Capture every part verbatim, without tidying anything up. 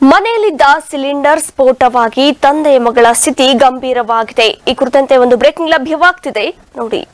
ಮನೆಯಲ್ಲಿದ್ದ ಸಿಲಿಂಡರ್ ಸ್ಫೋಟವಾಗಿ ತಂದೆಯ ಮಗಳ ಸ್ಥಿತಿ ಗಂಭೀರವಾಗಿದೆ. ಈ ಕುರಿತಂತೆ ಒಂದು ಬ್ರೇಕಿಂಗ್ ಲಭ್ಯವಾಗ್ತಿದೆ ನೋಡಿ.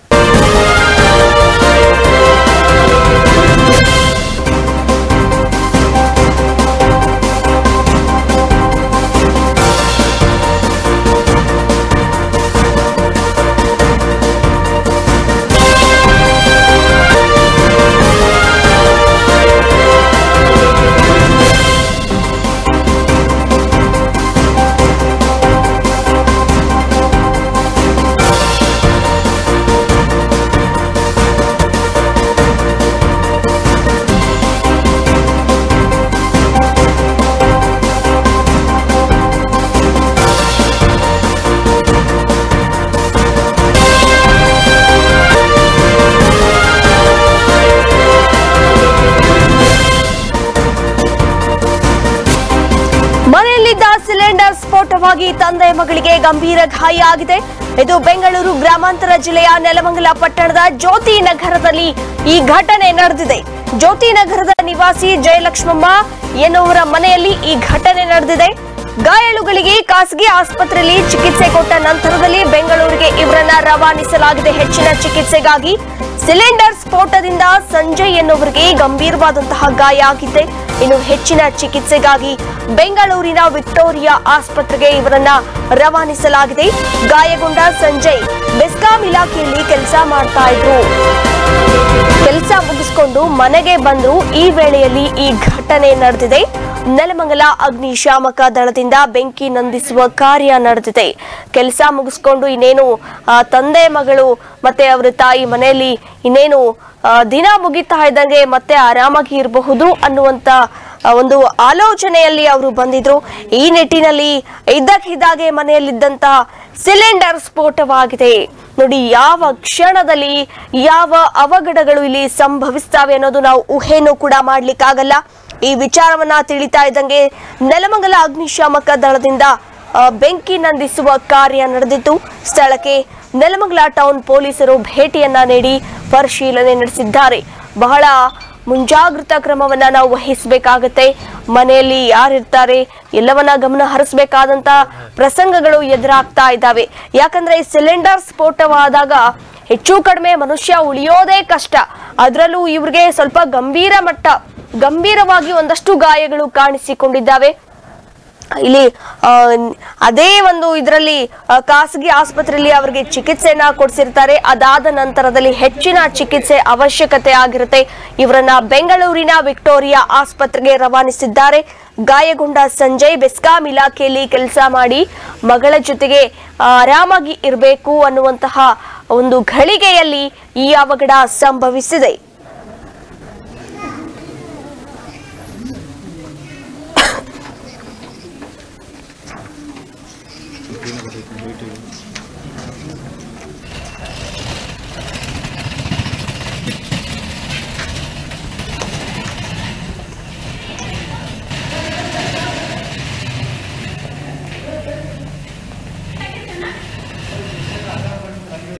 ಮನೆಯಲ್ಲಿದ್ದ ಸಿಲಿಂಡರ್ ಸ್ಫೋಟವಾಗಿ ತಂದೆಯ ಮಗಳಿಗೆ ಗಂಭೀರ ಗಾಯ ಆಗಿದೆ. ಇದು ಬೆಂಗಳೂರು ಗ್ರಾಮಾಂತರ ಜಿಲ್ಲೆಯ ನೆಲಮಂಗಲ ಪಟ್ಟಣದ ಜ್ಯೋತಿ ನಗರದಲ್ಲಿ ಈ ಘಟನೆ ನಡೆದಿದೆ. ಜ್ಯೋತಿ ನಗರದ ನಿವಾಸಿ ಜಯಲಕ್ಷ್ಮಮ್ಮ ಎನ್ನುವರ ಮನೆಯಲ್ಲಿ ಈ ಘಟನೆ ನಡೆದಿದೆ. ಗಾಯಾಳುಗಳಿಗೆ ಖಾಸಗಿ ಆಸ್ಪತ್ರೆಯಲ್ಲಿ ಚಿಕಿತ್ಸೆ ಕೊಟ್ಟ ನಂತರದಲ್ಲಿ ಬೆಂಗಳೂರಿಗೆ ಇವರನ್ನ ರವಾನಿಸಲಾಗಿದೆ ಹೆಚ್ಚಿನ ಚಿಕಿತ್ಸೆಗಾಗಿ. ಸಿಲಿಂಡರ್ ಸ್ಫೋಟದಿಂದ ಸಂಜಯ್ ಎನ್ನುವರಿಗೆ ಗಂಭೀರವಾದಂತಹ ಗಾಯ ಆಗಿದ್ದೆ. ಇನ್ನು ಹೆಚ್ಚಿನ ಚಿಕಿತ್ಸೆಗಾಗಿ ಬೆಂಗಳೂರಿನ ವಿಕ್ಟೋರಿಯಾ ಆಸ್ಪತ್ರೆಗೆ ಇವರನ್ನ ರವಾನಿಸಲಾಗಿದೆ. ಗಾಯಗೊಂಡ ಸಂಜಯ್ ಬೆಸ್ಕಾಂ ಇಲಾಖೆಯಲ್ಲಿ ಕೆಲಸ ಮಾಡ್ತಾ ಇದ್ರು. ಕೆಲಸ ಮುಗಿಸಿಕೊಂಡು ಮನೆಗೆ ಬಂದು ಈ ವೇಳೆಯಲ್ಲಿ ಈ ಘಟನೆ ನಡೆದಿದೆ. ನೆಲಮಂಗಲ ಅಗ್ನಿಶಾಮಕ ದಳದಿಂದ ಬೆಂಕಿ ನಂದಿಸುವ ಕಾರ್ಯ ನಡೆದಿದೆ. ಕೆಲಸ ಮುಗಿಸ್ಕೊಂಡು ಇನ್ನೇನು ತಂದೆ ಮಗಳು ಮತ್ತೆ ಅವರ ತಾಯಿ ಮನೆಯಲ್ಲಿ ಇನ್ನೇನು ದಿನ ಮುಗಿತಾ ಇದ್ದಂಗೆ ಮತ್ತೆ ಆರಾಮಾಗಿ ಇರಬಹುದು ಅನ್ನುವಂತ ಒಂದು ಆಲೋಚನೆಯಲ್ಲಿ ಅವರು ಬಂದಿದ್ರು. ಈ ನಿಟ್ಟಿನಲ್ಲಿ ಇದ್ದಕ್ಕಿದ್ದಾಗೆ ಮನೆಯಲ್ಲಿದ್ದಂತ ಸಿಲಿಂಡರ್ ಸ್ಫೋಟವಾಗಿದೆ. ನೋಡಿ, ಯಾವ ಕ್ಷಣದಲ್ಲಿ ಯಾವ ಅವಘಡಗಳು ಇಲ್ಲಿ ಸಂಭವಿಸ್ತವೆ ಅನ್ನೋದು ನಾವು ಊಹೆನೂ ಕೂಡ ಮಾಡ್ಲಿಕ್ಕಾಗಲ್ಲ. ಈ ವಿಚಾರವನ್ನ ತಿಳಿತಾ ಇದ್ದಂಗೆ ನೆಲಮಂಗಲ ಅಗ್ನಿಶಾಮಕ ದಳದಿಂದ ಬೆಂಕಿ ನಂದಿಸುವ ಕಾರ್ಯ ನಡೆದಿತ್ತು. ಸ್ಥಳಕ್ಕೆ ನೆಲಮಂಗಲ ಟೌನ್ ಪೊಲೀಸರು ಭೇಟಿಯನ್ನ ನೀಡಿ ಪರಿಶೀಲನೆ ನಡೆಸಿದ್ದಾರೆ. ಬಹಳ ಮುಂಜಾಗ್ರತಾ ಕ್ರಮವನ್ನ ನಾವು ವಹಿಸಬೇಕಾಗತ್ತೆ. ಮನೆಯಲ್ಲಿ ಯಾರಿರ್ತಾರೆ ಎಲ್ಲವನ್ನ ಗಮನ ಹರಿಸಬೇಕಾದಂತ ಪ್ರಸಂಗಗಳು ಎದುರಾಗ್ತಾ ಇದ್ದಾವೆ. ಯಾಕಂದ್ರೆ ಸಿಲಿಂಡರ್ ಸ್ಫೋಟವಾದಾಗ ಹೆಚ್ಚು ಕಡಿಮೆ ಮನುಷ್ಯ ಉಳಿಯೋದೇ ಕಷ್ಟ. ಅದರಲ್ಲೂ ಇವ್ರಿಗೆ ಸ್ವಲ್ಪ ಗಂಭೀರ ಮಟ್ಟ ಗಂಭೀರವಾಗಿ ಒಂದಷ್ಟು ಗಾಯಗಳು ಕಾಣಿಸಿಕೊಂಡಿದ್ದಾವೆ. ಇಲ್ಲಿ ಅದೇ ಒಂದು ಇದರಲ್ಲಿ ಖಾಸಗಿ ಆಸ್ಪತ್ರೆಯಲ್ಲಿ ಅವರಿಗೆ ಚಿಕಿತ್ಸೆಯನ್ನ ಕೊಡಿಸಿರ್ತಾರೆ. ಅದಾದ ನಂತರದಲ್ಲಿ ಹೆಚ್ಚಿನ ಚಿಕಿತ್ಸೆ ಅವಶ್ಯಕತೆ ಆಗಿರುತ್ತೆ. ಇವರನ್ನ ಬೆಂಗಳೂರಿನ ವಿಕ್ಟೋರಿಯಾ ಆಸ್ಪತ್ರೆಗೆ ರವಾನಿಸಿದ್ದಾರೆ. ಗಾಯಗೊಂಡ ಸಂಜಯ್ ಬೆಸ್ಕಾಂ ಇಲಾಖೆಯಲ್ಲಿ ಕೆಲಸ ಮಾಡಿ ಮಗಳ ಜೊತೆಗೆ ಆರಾಮಾಗಿ ಇರಬೇಕು ಅನ್ನುವಂತಹ ಒಂದು ಘಳಿಗೆಯಲ್ಲಿ ಈ ಅವಘಡ ಸಂಭವಿಸಿದೆ.